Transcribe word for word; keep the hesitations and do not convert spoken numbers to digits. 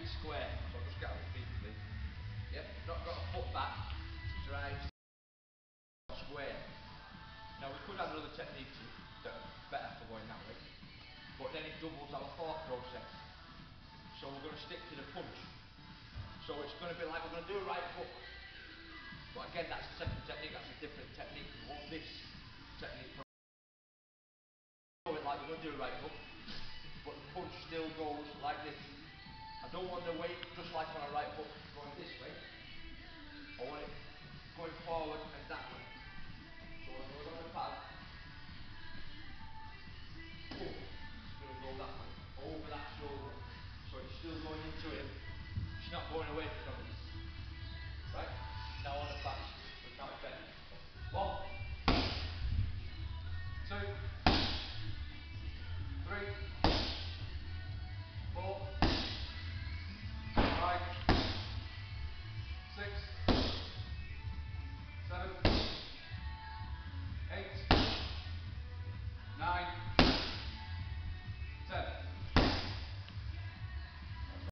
square, so I'll just get on my feet please. Yep, not got a foot back, drive square. Now we could add another technique to it that's better for going that way, but then it doubles our thought process. So we're going to stick to the punch. So it's going to be like we're going to do a right hook, but again that's the second technique, that's a different technique. We want this technique. Like we're going to do a right hook, but the punch still goes like this. I don't want the weight just like on a right hook going this way. I want it going forward and that way. So when it goes on the pad, boom, it's going to go that way, over that shoulder. So it's still going into it. It's not going away from the